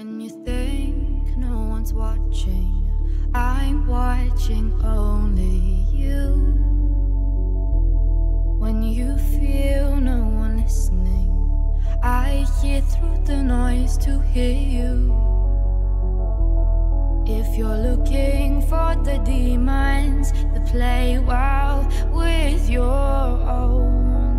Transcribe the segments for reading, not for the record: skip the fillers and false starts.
When you think no one's watching, I'm watching only you. When you feel no one listening, I hear through the noise to hear you. If you're looking for the demons that play well with your own,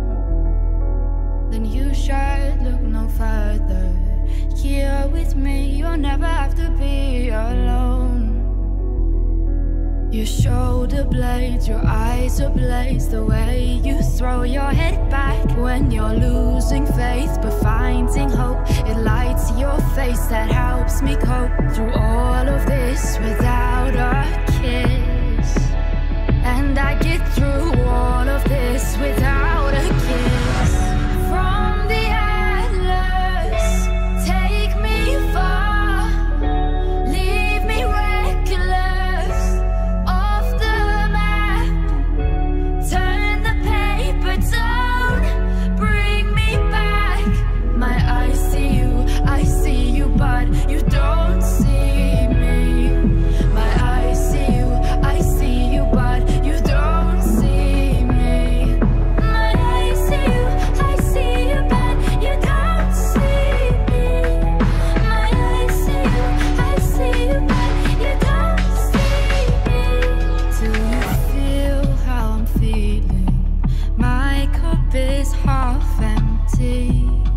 then you should look no further. Here with me, you'll never have to be alone. Your shoulder blades, your eyes ablaze, the way you throw your head back when you're losing faith but finding hope. It lights your face, that helps me cope through all of this without a kiss. And I get through all of this without a kiss. From the Atlas, take me far, leave me reckless off the map, turn the paper down, bring me back. My eyes see you, but you don't see me. My eyes see you, but you don't see me. My eyes see you, but you don't see me. My eyes see you, but you don't see me. Do you feel how I'm feeling? My cup is half empty.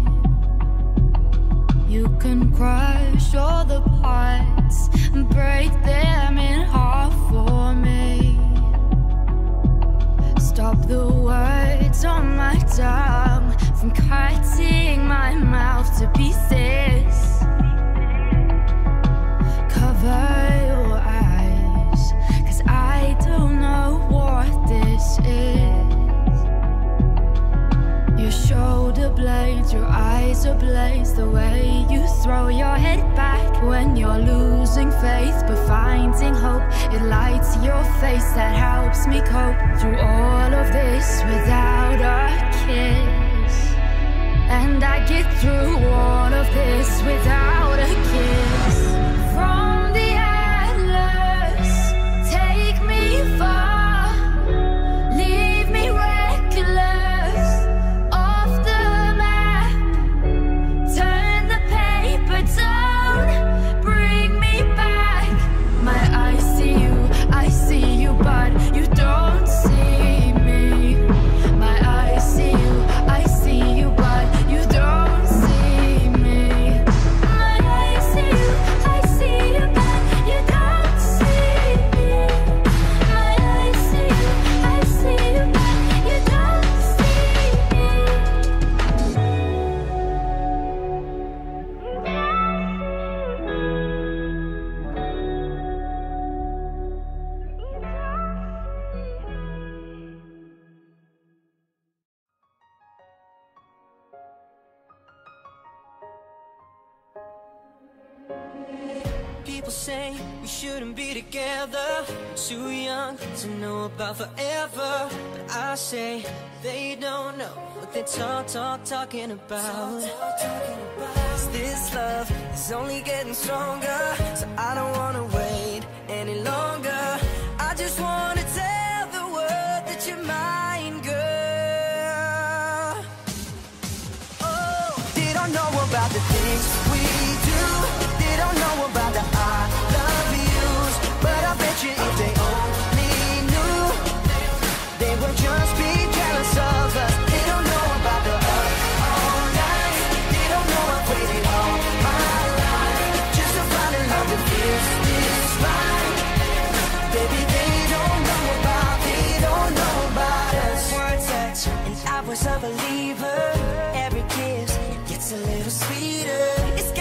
You can crush all the parts and break them in half for me. Stop the words on my tongue from cutting my mouth to pieces. Cover your eyes, 'cause I don't know what this is. Your shoulder blades, your eyes ablaze, the way you throw your head back when you're losing faith but finding hope. It lights your face, that helps me cope through all of this without a kiss. And I get through all of this without a kiss. From the Atlas, take me far, leave me reckless off the map, turn the paper down, bring me back. My eyes see you, but you don't see me. My eyes see you, but you don't see me. My eyes see you, but you don't see me. My eyes see you, but you don't see me. People say we shouldn't be together, too young to know about forever. But I say they don't know what they're talking about. 'Cause this love is only getting stronger, so I don't wanna wait any longer. I just wanna tell the world that you're mine, girl. Oh, they don't know about the things we do. They don't know about the I love yous. But I bet you if they only knew, they would just be jealous of us. They don't know about the up all night. They don't know I've waited all my life just to find a love that feels this right. Baby, they don't know about us. One touch and I was a believer. Every kiss gets a little sweeter. It's